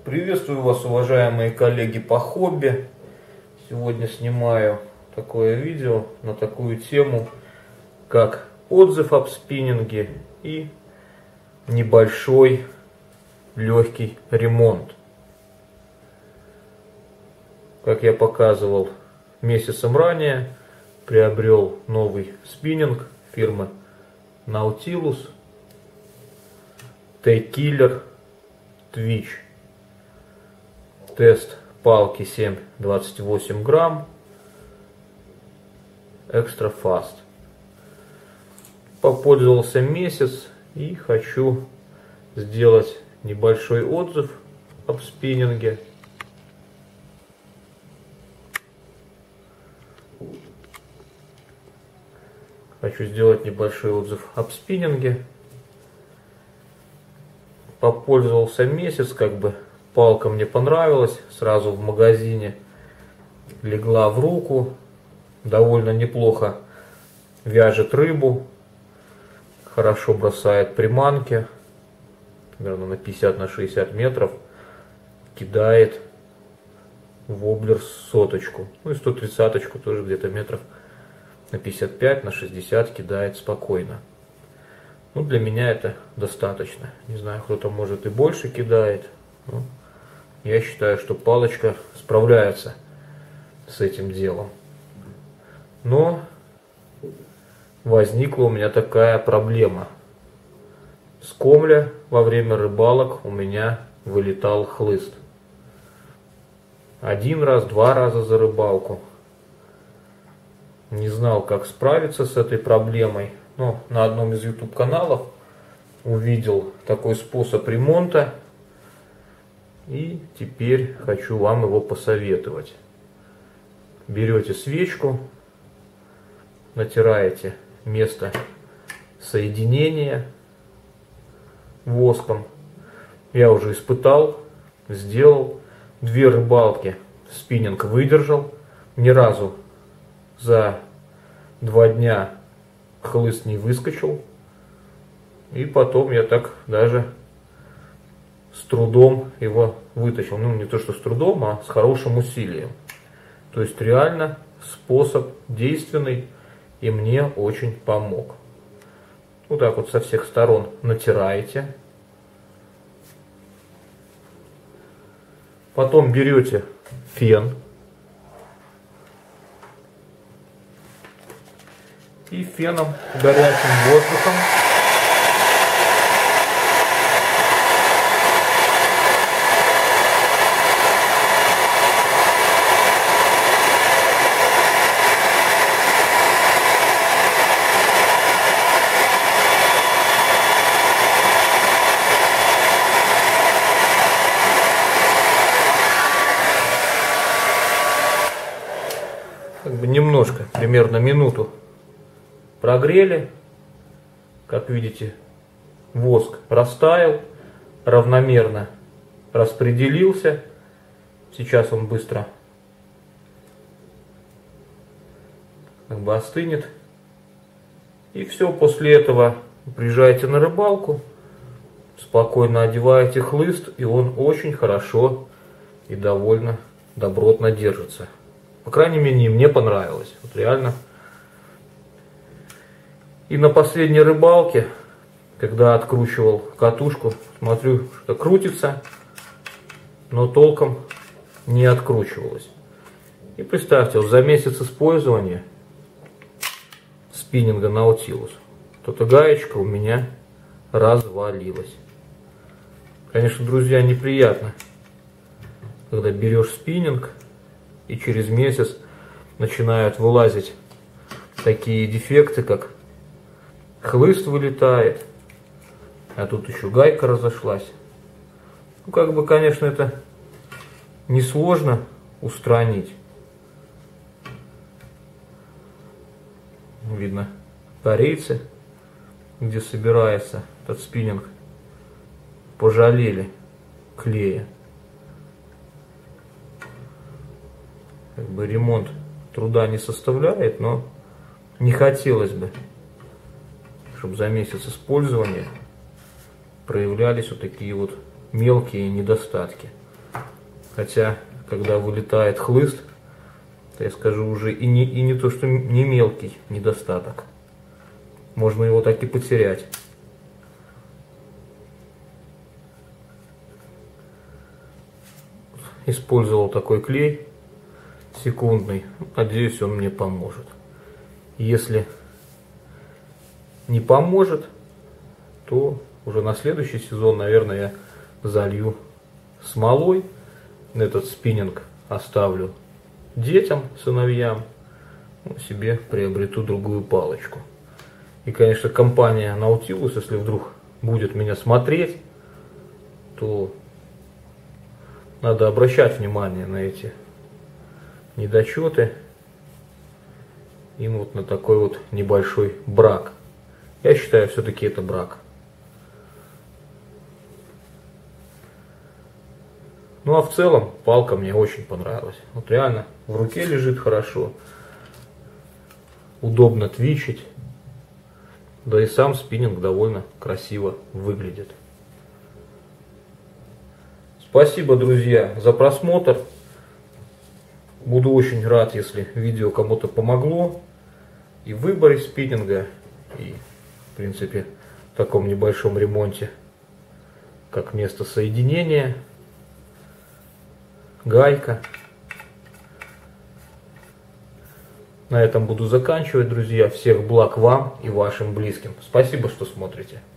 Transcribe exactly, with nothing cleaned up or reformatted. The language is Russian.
Приветствую вас, уважаемые коллеги по хобби. Сегодня снимаю такое видео на такую тему, как отзыв об спиннинге и небольшой легкий ремонт. Как я показывал месяцем ранее, приобрел новый спиннинг фирмы Nautilus T-Killer Twitch. Тест палки семь двадцать восемь грамм, экстра фаст. Попользовался месяц и хочу сделать небольшой отзыв об спиннинге. Хочу сделать небольшой отзыв об спиннинге. Попользовался месяц, как бы палка мне понравилась, сразу в магазине легла в руку, довольно неплохо вяжет рыбу, хорошо бросает приманки, примерно на пятьдесят на шестьдесят метров, кидает воблер соточку, ну и сто тридцаточку тоже где-то метров на пятьдесят пять на шестьдесят кидает спокойно. Ну, для меня это достаточно. Не знаю, кто-то может и больше кидает. Но я считаю, что палочка справляется с этим делом. Но возникла у меня такая проблема. С комля во время рыбалок у меня вылетал хлыст. Один раз, два раза за рыбалку. Не знал, как справиться с этой проблемой. Но на одном из YouTube каналов увидел такой способ ремонта. И теперь хочу вам его посоветовать. Берете свечку, натираете место соединения воском. Я уже испытал, сделал. Две рыбалки спиннинг выдержал. Ни разу за два дня хлыст не выскочил. И потом я так даже с трудом его вытащил. Ну, не то, что с трудом, а с хорошим усилием. То есть, реально способ действенный и мне очень помог. Вот так вот со всех сторон натираете. Потом берете фен. И феном, горячим воздухом как бы немножко, примерно минуту прогрели. Как видите, воск растаял, равномерно распределился. Сейчас он быстро как бы остынет. И все, после этого приезжаете на рыбалку, спокойно одеваете хлыст, и он очень хорошо и довольно добротно держится. По крайней мере, мне понравилось. Вот реально. И на последней рыбалке, когда откручивал катушку, смотрю, что крутится, но толком не откручивалось. И представьте, вот за месяц использования спиннинга Nautilus, вот эта гаечка у меня развалилась. Конечно, друзья, неприятно, когда берешь спиннинг и через месяц начинают вылазить такие дефекты, как хлыст вылетает, а тут еще гайка разошлась. Ну, как бы, конечно, это несложно устранить. Видно, корейцы, где собирается этот спиннинг, пожалели клея. Как бы ремонт труда не составляет, но не хотелось бы, чтобы за месяц использования проявлялись вот такие вот мелкие недостатки. Хотя, когда вылетает хлыст, то я скажу уже и не, и не то, что не мелкий недостаток. Можно его так и потерять. Использовал такой клей секундный. Надеюсь, он мне поможет. Если не поможет, то уже на следующий сезон, наверное, я залью смолой. Этот спиннинг оставлю детям, сыновьям. Ну, себе приобрету другую палочку. И, конечно, компания Nautilus, если вдруг будет меня смотреть, то надо обращать внимание на эти недочеты. И вот на такой вот небольшой брак. Я считаю, все-таки это брак. Ну а в целом палка мне очень понравилась. Вот реально в руке лежит хорошо. Удобно твичить. Да и сам спиннинг довольно красиво выглядит. Спасибо, друзья, за просмотр. Буду очень рад, если видео кому-то помогло и в выборе спиннинга, и, в принципе, в таком небольшом ремонте, как место соединения, гайка. На этом буду заканчивать, друзья. Всех благ вам и вашим близким. Спасибо, что смотрите.